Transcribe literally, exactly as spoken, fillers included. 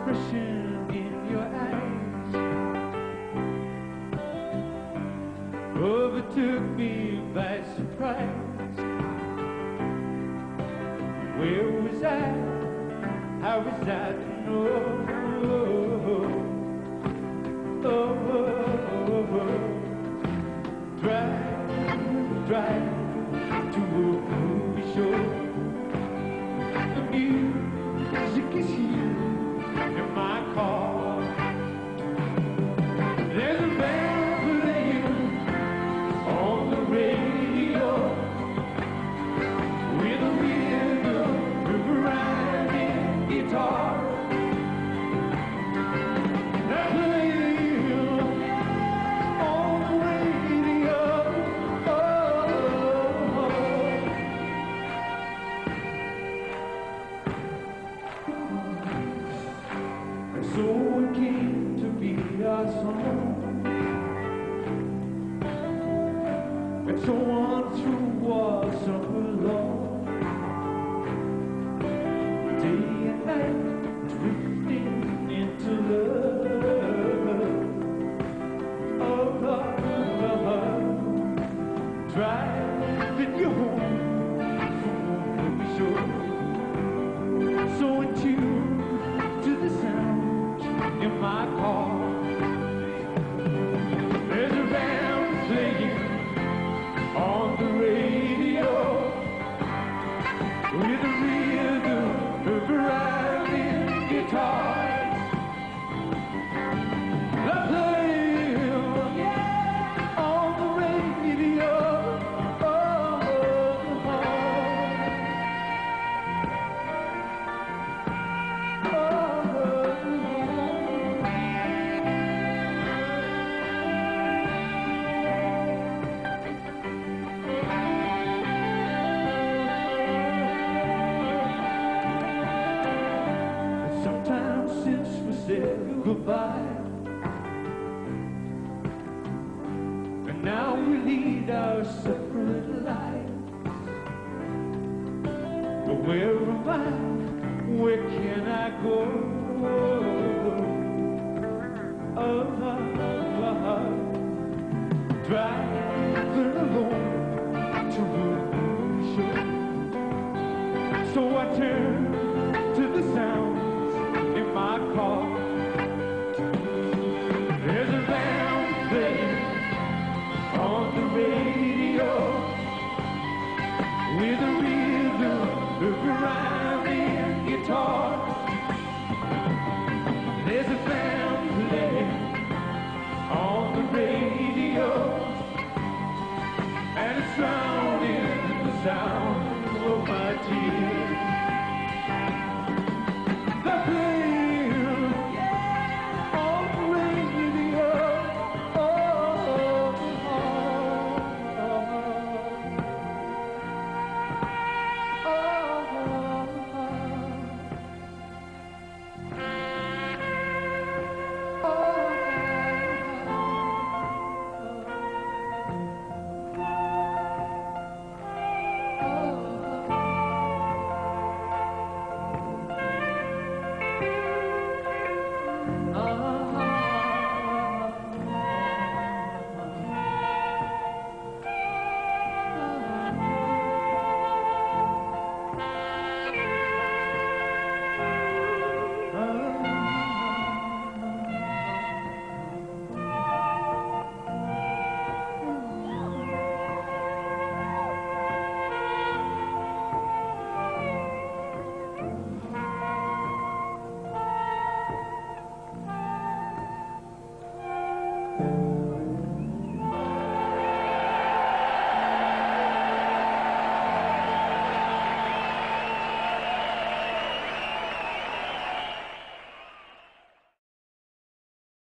expression in your eyes overtook me by surprise. Where was I? How was I to know? Oh, oh, oh. Drive, drive to a movie show. The music is here in my car. There's a band playing on the radio with a rhythm of a rhyming guitar. They're playing on the radio. Oh, so it came to be our song, and so on through our summer long, day and night drifting into love. Oh, love, love, driving you home from a movie show, so in tune to the sound in my car. There's a band playing on the radio with a rhythm of a rhyming guitar. They're playing on the radio. Oh, oh, oh. Since we said goodbye, and now we lead our separate lives. But where am I? Where can I go? Oh, oh, oh. Driving alone to a movie show, so I turn